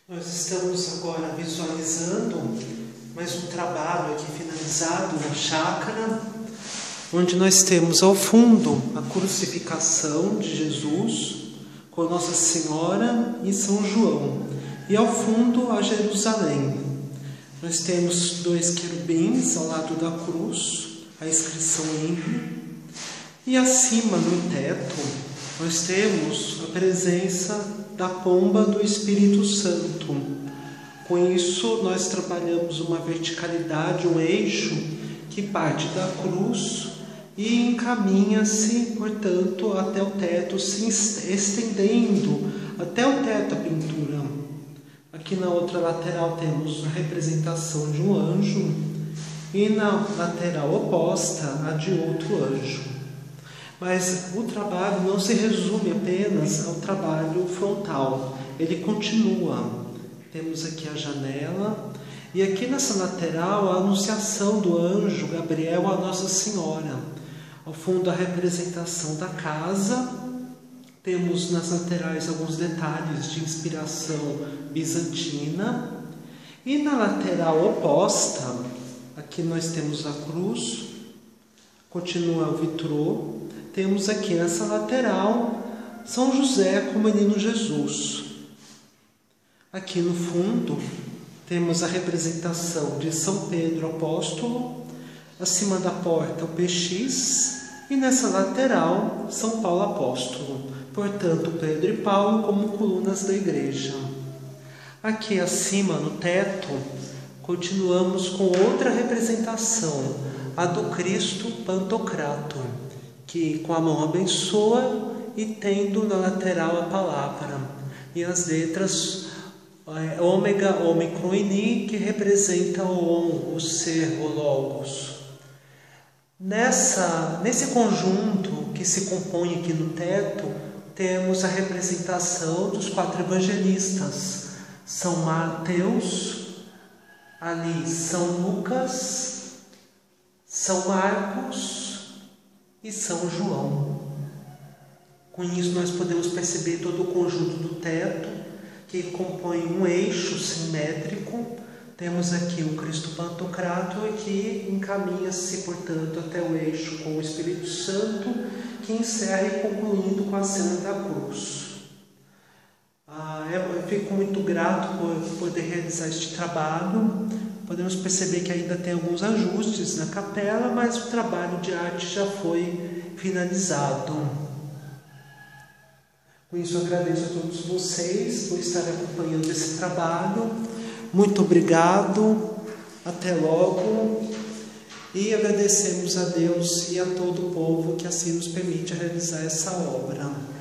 Nós estamos agora visualizando mais um trabalho aqui finalizado na chácara, onde nós temos ao fundo a crucificação de Jesus com Nossa Senhora e São João, e ao fundo a Jerusalém. Nós temos dois querubins ao lado da cruz, a inscrição Índio, e acima no teto nós temos a presença da pomba do Espírito Santo. Com isso nós trabalhamos uma verticalidade, um eixo que parte da cruz e encaminha-se, portanto, até o teto, se estendendo até o teto a pintura. Aqui na outra lateral temos a representação de um anjo e na lateral oposta a de outro anjo. Mas o trabalho não se resume apenas ao trabalho frontal, ele continua. Temos aqui a janela e aqui nessa lateral a anunciação do anjo Gabriel a Nossa Senhora. Ao fundo a representação da casa. Temos nas laterais alguns detalhes de inspiração bizantina. E na lateral oposta, aqui nós temos a cruz, continua o vitrô. Temos aqui nessa lateral São José com o Menino Jesus. Aqui no fundo temos a representação de São Pedro Apóstolo, acima da porta o PX, e nessa lateral São Paulo Apóstolo. Portanto, Pedro e Paulo como colunas da igreja. Aqui acima no teto continuamos com outra representação, a do Cristo Pantocrato, que com a mão abençoa e tendo na lateral a palavra, e as letras ômega, ômicron e ni, que representa o ser, o logos. Nesse conjunto que se compõe aqui no teto, temos a representação dos 4 evangelistas, São Mateus, ali São Lucas, São Marcos e São João. Com isso nós podemos perceber todo o conjunto do teto, que compõe um eixo simétrico. Temos aqui o Cristo Pantocrato, que encaminha-se, portanto, até o eixo com o Espírito Santo, que encerra e concluindo com a cena da cruz. Eu fico muito grato por poder realizar este trabalho. Podemos perceber que ainda tem alguns ajustes na capela, mas o trabalho de arte já foi finalizado. Com isso, eu agradeço a todos vocês por estarem acompanhando esse trabalho. Muito obrigado, até logo, e agradecemos a Deus e a todo o povo que assim nos permite realizar essa obra.